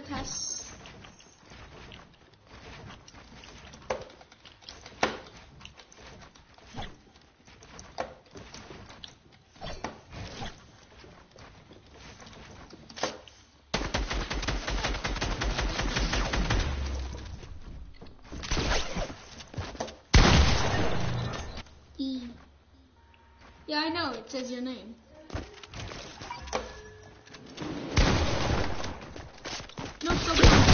tests. E. Yeah, I know, it says your name. No, stop.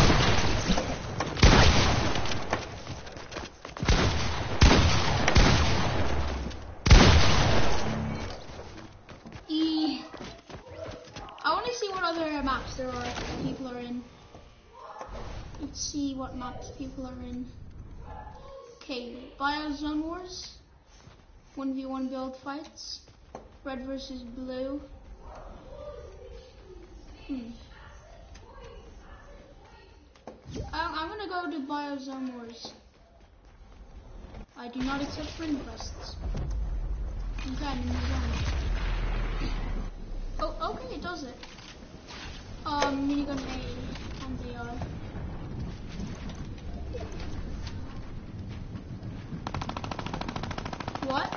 E. I want to see what other maps there are people are in. Let's see what maps people are in. Okay, Biozone Wars. 1v1 build fights. Red versus blue. I'm gonna go to Biozone Wars. I do not accept friend requests. Okay, I'm in the zone. Oh, okay, it does it. Minigun A and AR. What?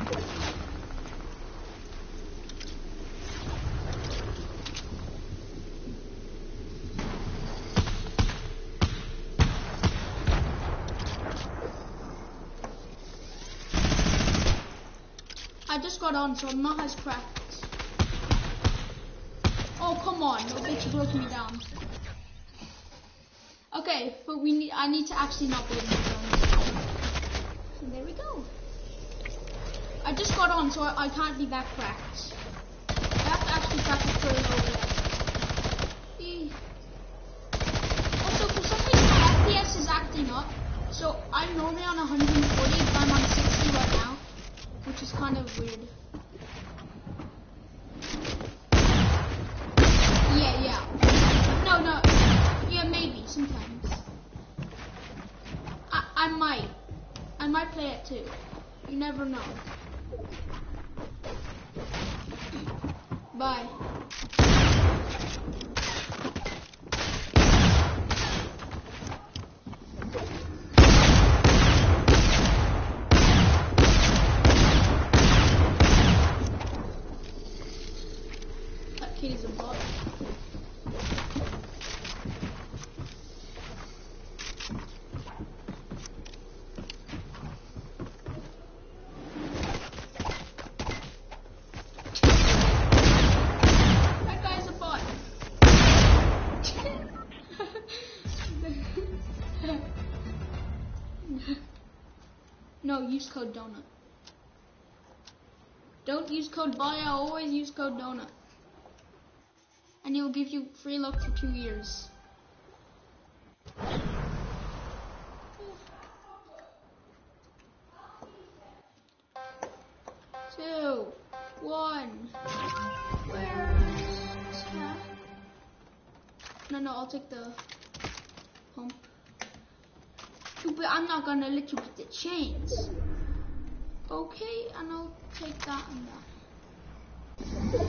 I just got on, so I'm not as cracked. Oh, come on, no bitch broke me down. Okay, but I need to actually not break me down. And there we go. I just got on, so I can't be that cracked. I have to actually practice for it over. Also, for some reason my FPS is acting up. So I'm normally on 140, but I'm on 60 right now, which is kind of weird. Yeah. No. Yeah, maybe sometimes. I might play it too. You never know. Bye. That kid is a bot. No, use code donut. Don't use code BIO, always use code donut. And it will give you free look for 2 years. 2, 1. Where's that? No, I'll take the pump. But I'm not gonna let you get the chains. Okay, and I'll take that and that.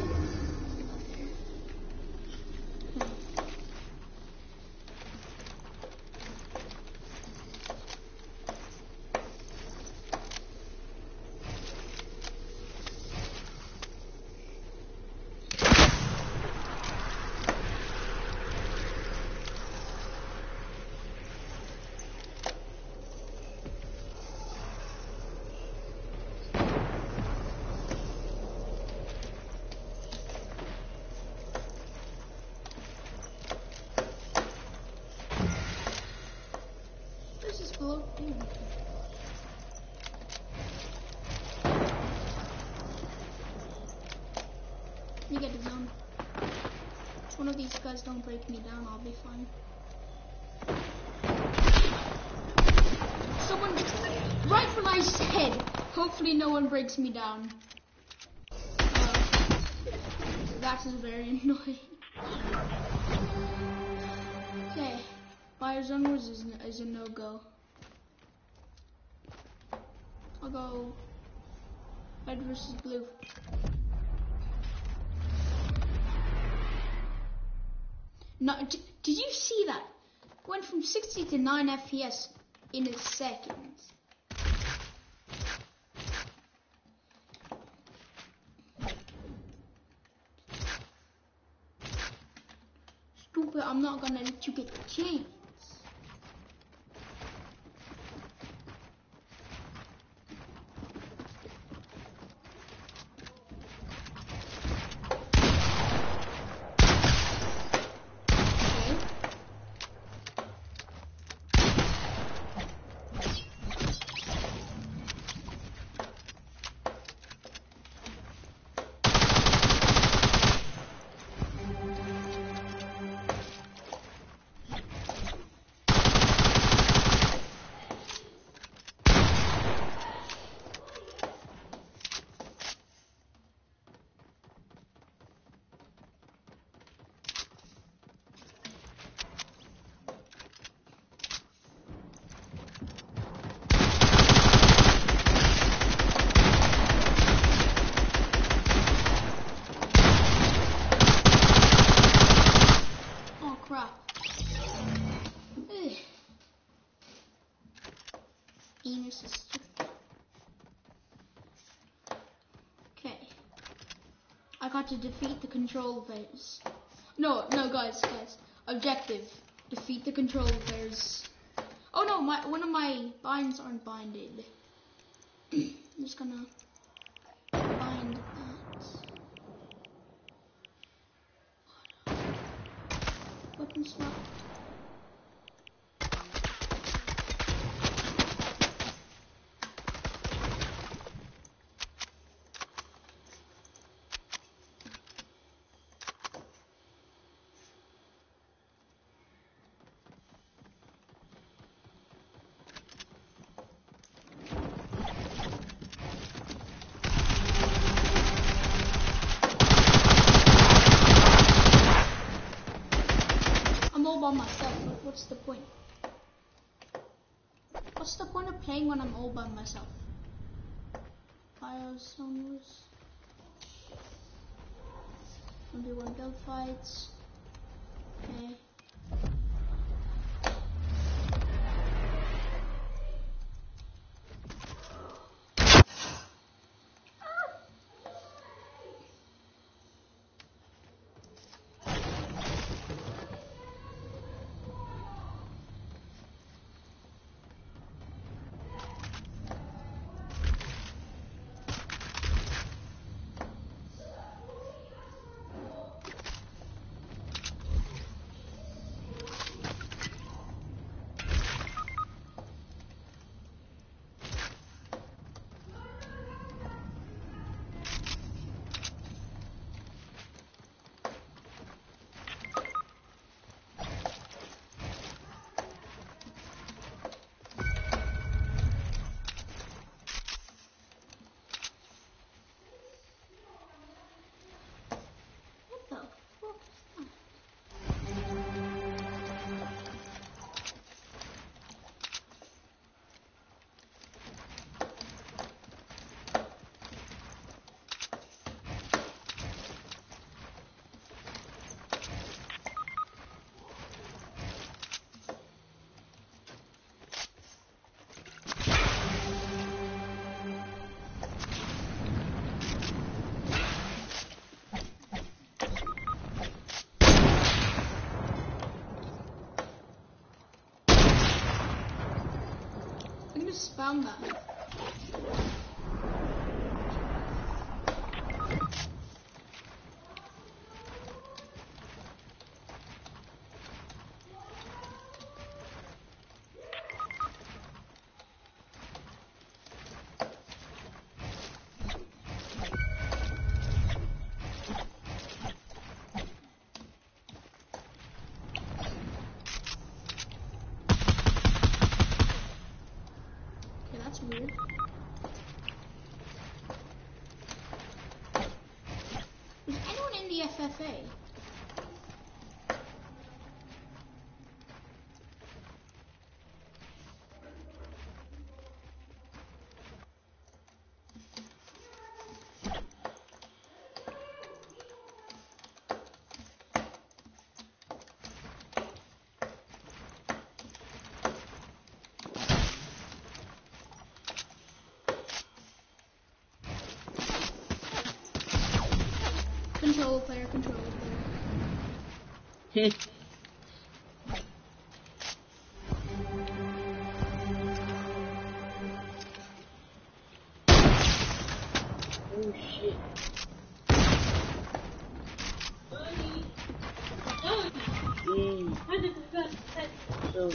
Below. Let me get the zone. One of these guys don't break me down, I'll be fine. Someone, right when I said, hopefully no one breaks me down. That is very annoying. Okay, Biozone Wars is a no-go. I'll go red versus blue. No, did you see that? Went from 60 to 9 FPS in a second. Stupid, I'm not gonna let you get the chance. Okay. I got to defeat the control players. No, guys. Objective. Defeat the control players. Oh no, one of my binds aren't binded. I'm just gonna bind that. Weapon swap. All by myself. What's the point? What's the point of playing when I'm all by myself? Bios onwards. 1v1 build fights. Okay. Spam that. That's weird. Was anyone in the FFA? Control player. Oh shit. So,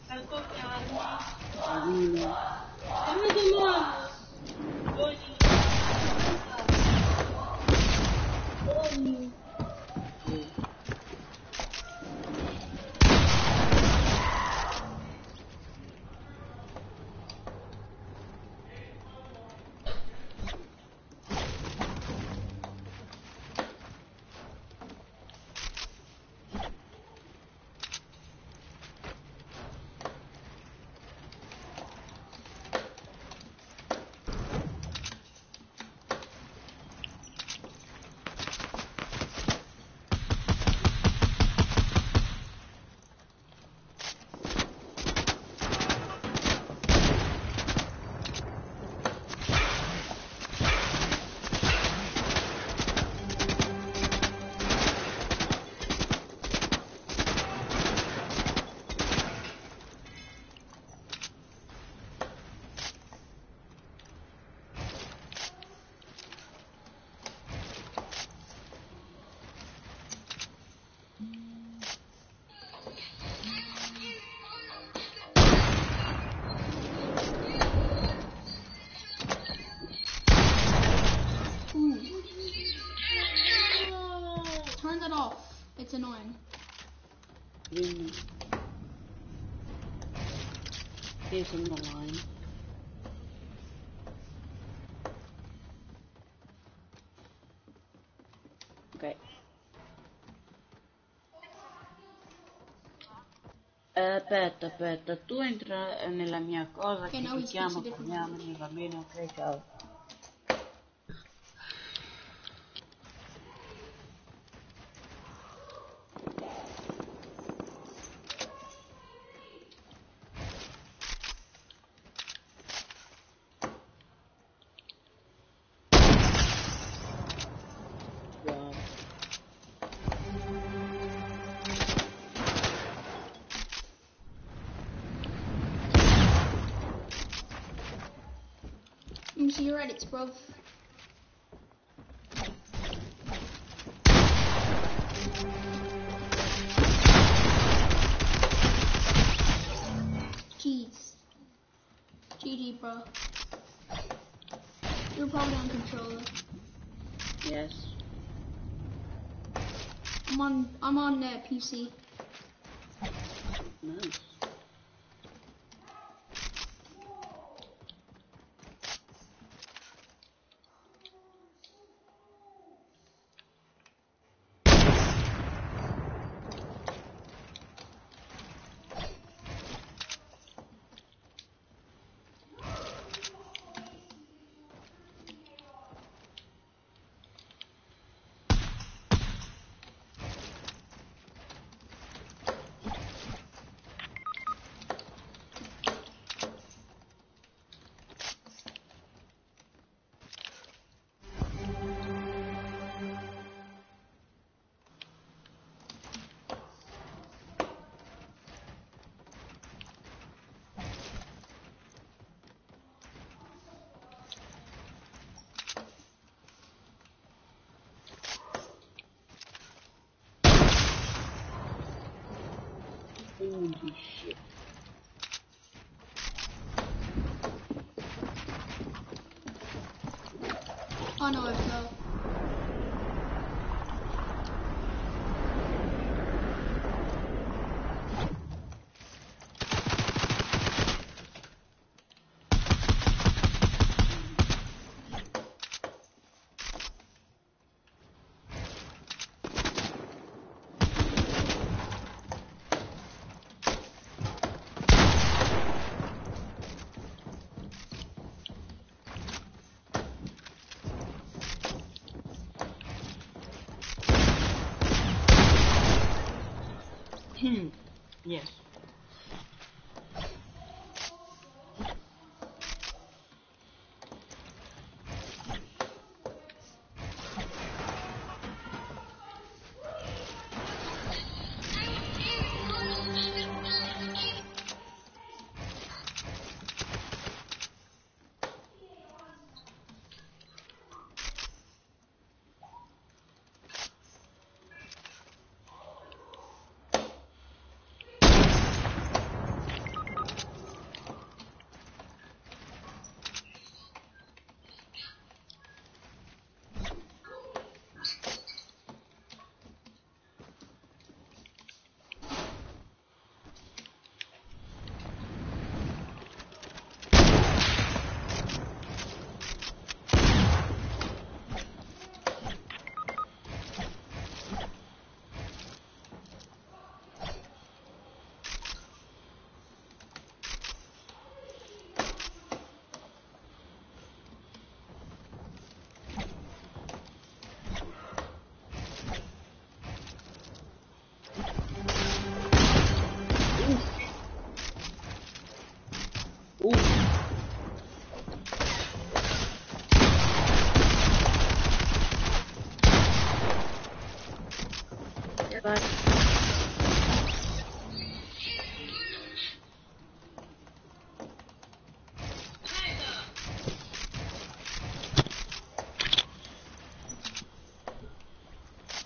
Turn that off. It's annoying. Here's in the line. Ok. Aspetta, tu entra nella mia cosa che ti chiamo, parliamone, va bene, ok, ciao. Let me see your edits, bro. Jeez. GG, bro. You're probably on controller. Yes. I'm on PC. Nice. Holy shit. Oh no, I fell. Yes.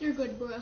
You're good, bro.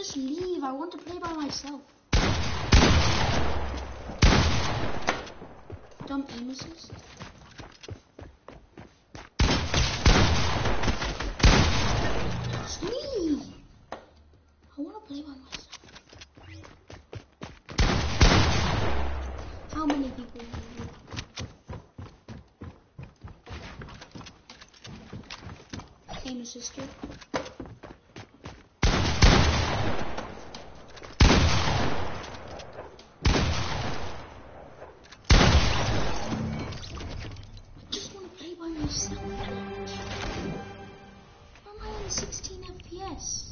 just leave. I want to play by myself. Dumb aim assist. It's me. I want to play by myself. How many people do you? Aim assist here. Why am I on 16 FPS?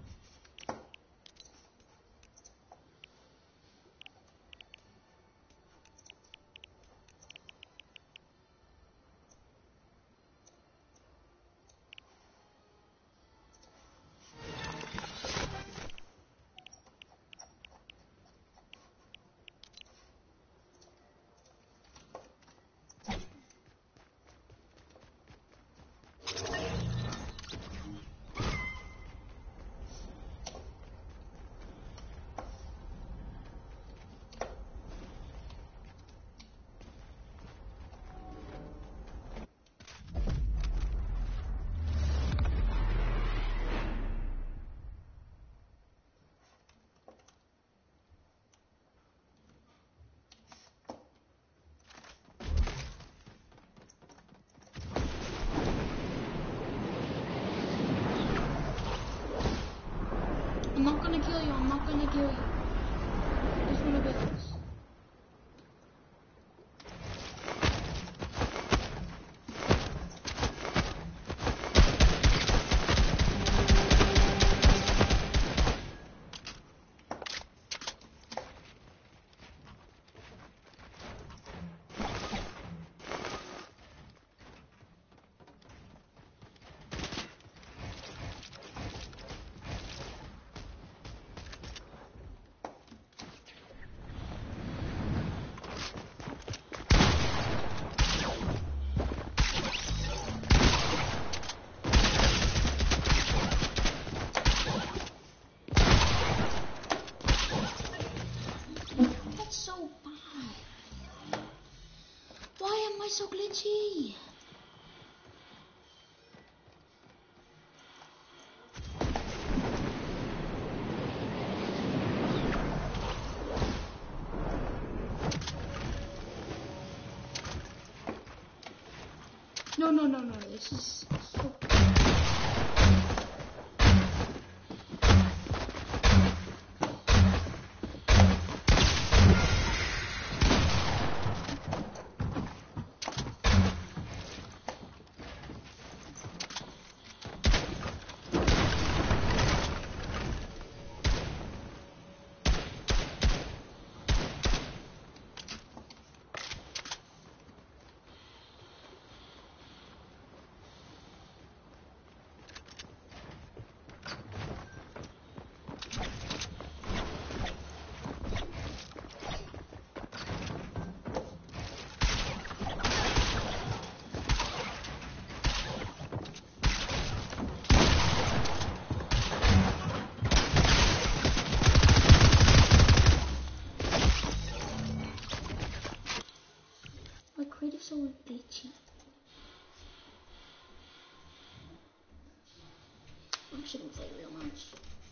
I'm not gonna kill you, I'm not gonna kill you. I just wanna build this. So bad. Why am I so glitchy? No, this is so so glitchy. I shouldn't play real much.